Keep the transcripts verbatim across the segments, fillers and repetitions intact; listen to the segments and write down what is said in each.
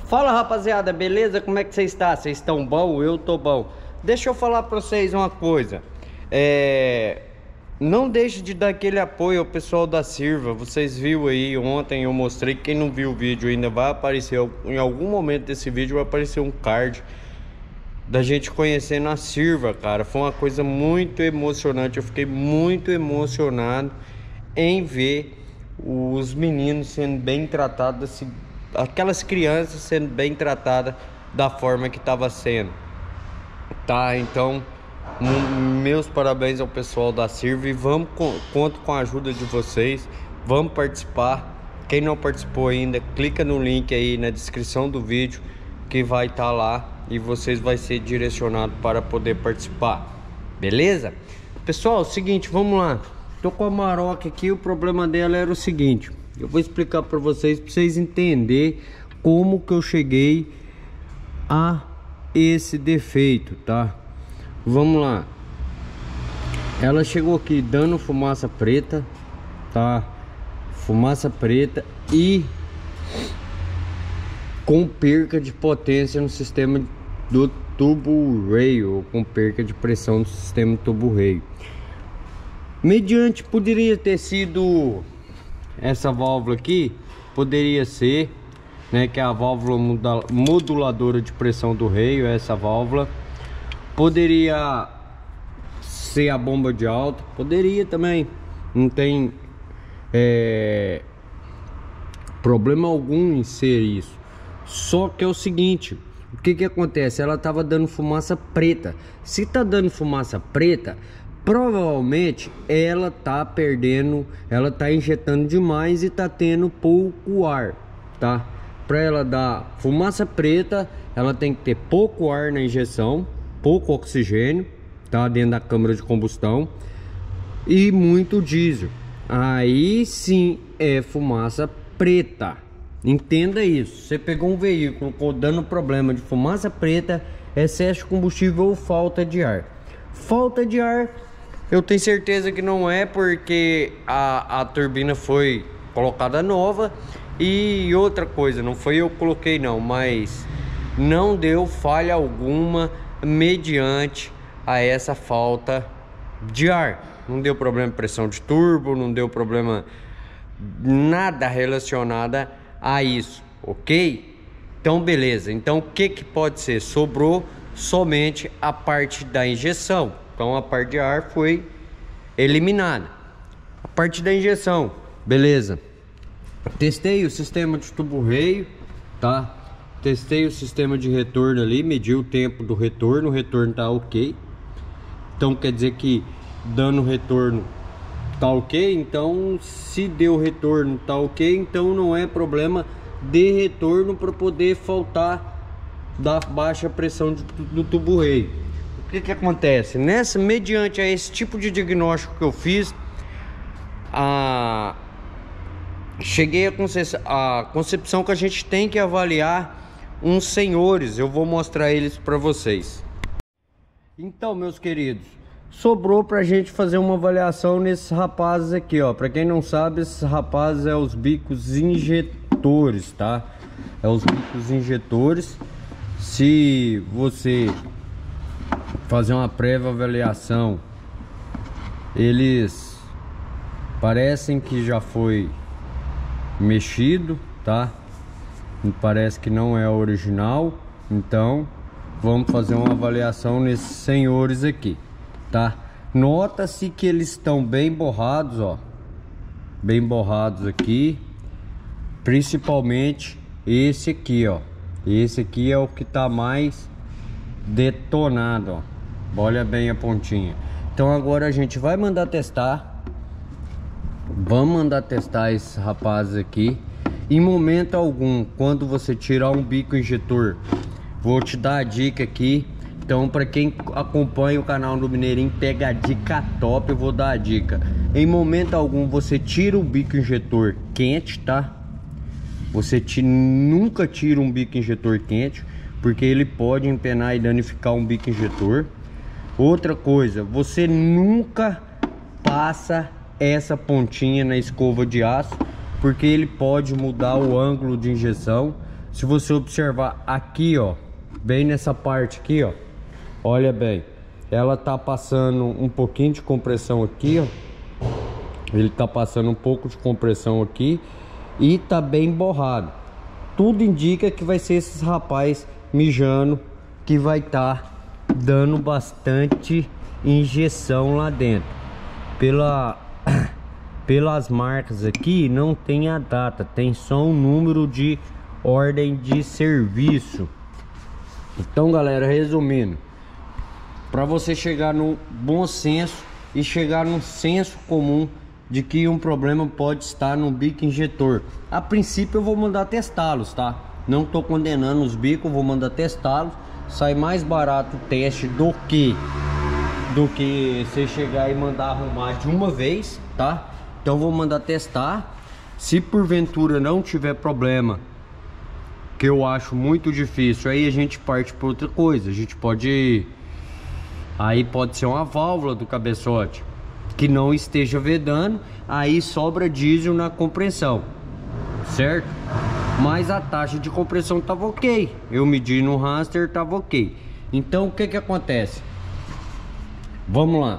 Fala, rapaziada, beleza? Como é que vocês estão? Vocês estão bom? Eu tô bom. Deixa eu falar pra vocês uma coisa. É... Não deixe de dar aquele apoio ao pessoal da Sirva. Vocês viram aí, ontem eu mostrei. Quem não viu o vídeo ainda, vai aparecer em algum momento desse vídeo, vai aparecer um card da gente conhecendo a Sirva, cara. Foi uma coisa muito emocionante. Eu fiquei muito emocionado em ver os meninos sendo bem tratados, aquelas crianças sendo bem tratadas da forma que estava sendo, tá? Então, meus parabéns ao pessoal da Sirva e vamos, conto com a ajuda de vocês, vamos participar. Quem não participou ainda, clica no link aí na descrição do vídeo que vai estar lá e vocês vai ser direcionado para poder participar, beleza? Pessoal, é o seguinte, vamos lá. Tô com a Maroc aqui, o problema dela era o seguinte, eu vou explicar para vocês, para vocês entenderem como que eu cheguei a esse defeito, tá? Vamos lá. Ela chegou aqui dando fumaça preta, tá? Fumaça preta e com perca de potência no sistema do tubo rail, ou com perca de pressão do sistema tubo rail. Mediante, poderia ter sido essa válvula aqui, poderia ser, né, que é a válvula moduladora de pressão do rail, essa válvula. Poderia ser a bomba de alta, poderia também, não tem é, problema algum em ser isso. Só que é o seguinte, o que que acontece? Ela tava dando fumaça preta. Se tá dando fumaça preta, provavelmente ela tá perdendo, ela tá injetando demais e tá tendo pouco ar, tá? Para ela dar fumaça preta, ela tem que ter pouco ar na injeção, pouco oxigênio, tá? Dentro da câmara de combustão e muito diesel. Aí sim é fumaça preta. Entenda isso. Você pegou um veículo dando problema de fumaça preta, excesso de combustível ou falta de ar. Falta de ar, eu tenho certeza que não é, porque a, a turbina foi colocada nova. E outra coisa, não foi eu que coloquei não, mas não deu falha alguma mediante a essa falta de ar. Não deu problema de pressão de turbo, não deu problema nada relacionado a isso, ok? Então beleza, então o que que pode ser? Sobrou somente a parte da injeção. Então a parte de ar foi eliminada. A parte da injeção, beleza. Testei o sistema de tubo rail, tá? Testei o sistema de retorno ali, medi o tempo do retorno, o retorno tá ok. Então quer dizer que dando retorno tá ok. Então se deu retorno tá ok, então não é problema de retorno para poder faltar da baixa pressão do, do tubo rail. O que que acontece? Nessa, mediante a esse tipo de diagnóstico que eu fiz, a cheguei a, concep a concepção que a gente tem que avaliar uns senhores. Eu vou mostrar eles para vocês. Então, meus queridos, sobrou pra gente fazer uma avaliação nesses rapazes aqui, ó. Para quem não sabe, esses rapazes é os bicos injetores, tá? É os bicos injetores. Se você fazer uma prévia avaliação, eles parecem que já foi mexido, tá? Parece que não é original. Então vamos fazer uma avaliação nesses senhores aqui, tá? Nota-se que eles estão bem borrados, ó, bem borrados aqui, principalmente esse aqui, ó. Esse aqui é o que tá mais detonado, ó. Olha bem a pontinha. Então agora a gente vai mandar testar. Vamos mandar testar esses rapazes aqui. Em momento algum, quando você tirar um bico injetor, vou te dar a dica aqui. Então, para quem acompanha o canal do Mineirinho, pega a dica top. Eu vou dar a dica. Em momento algum, você tira o bico injetor quente, tá? Você te, nunca tira um bico injetor quente, porque ele pode empenar e danificar um bico injetor. Outra coisa, você nunca passa essa pontinha na escova de aço, porque ele pode mudar o ângulo de injeção. Se você observar aqui, ó, bem nessa parte aqui, ó, olha bem, ela tá passando um pouquinho de compressão aqui, ó. Ele tá passando um pouco de compressão aqui e tá bem borrado. Tudo indica que vai ser esses rapazes mijando que vai estar tá dando bastante injeção lá dentro. Pela pelas marcas aqui não tem a data, tem só um número de ordem de serviço. Então, galera, resumindo, para você chegar no bom senso e chegar num senso comum de que um problema pode estar no bico injetor, a princípio eu vou mandar testá-los, tá? Não tô condenando os bicos, vou mandar testá-los. Sai mais barato o teste do que do que você chegar e mandar arrumar de uma vez, tá? Então vou mandar testar. Se porventura não tiver problema, que eu acho muito difícil, aí a gente parte para outra coisa. A gente pode, aí pode ser uma válvula do cabeçote que não esteja vedando, aí sobra diesel na compressão, certo? Mas a taxa de compressão tava ok, eu medi no raster, tava ok. Então o que que acontece? Vamos lá.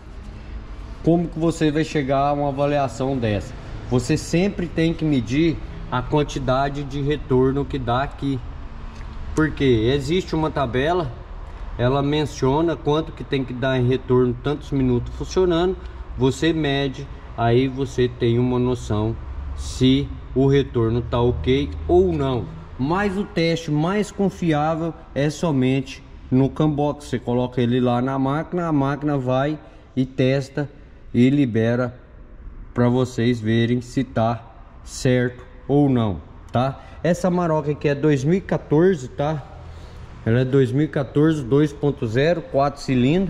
Como que você vai chegar a uma avaliação dessa? Você sempre tem que medir a quantidade de retorno que dá aqui, porque existe uma tabela, ela menciona quanto que tem que dar em retorno, tantos minutos funcionando. Você mede, aí você tem uma noção se o retorno tá ok ou não. Mas o teste mais confiável é somente no Cambox. Você coloca ele lá na máquina, a máquina vai e testa e libera para vocês verem se tá certo ou não, tá? Essa Amarok aqui é dois mil e quatorze, tá? Ela é dois mil e quatorze, dois ponto zero, quatro cilindros.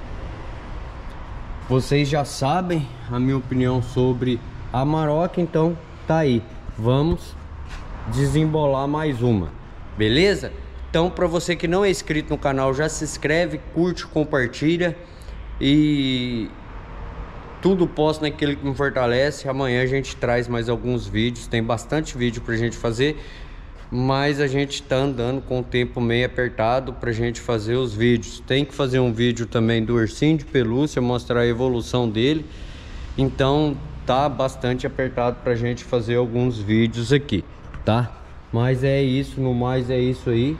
Vocês já sabem a minha opinião sobre a Amarok, então tá aí. Vamos desembolar mais uma, beleza? Então, para você que não é inscrito no canal, já se inscreve, curte, compartilha e tudo posto naquele que me fortalece. Amanhã a gente traz mais alguns vídeos, tem bastante vídeo pra gente fazer, mas a gente tá andando com o tempo meio apertado pra gente fazer os vídeos. Tem que fazer um vídeo também do ursinho de pelúcia, mostrar a evolução dele. Então tá bastante apertado pra gente fazer alguns vídeos aqui, tá? Mas é isso, no mais é isso aí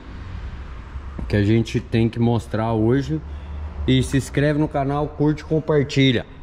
que a gente tem que mostrar hoje. E se inscreve no canal, curte e compartilha.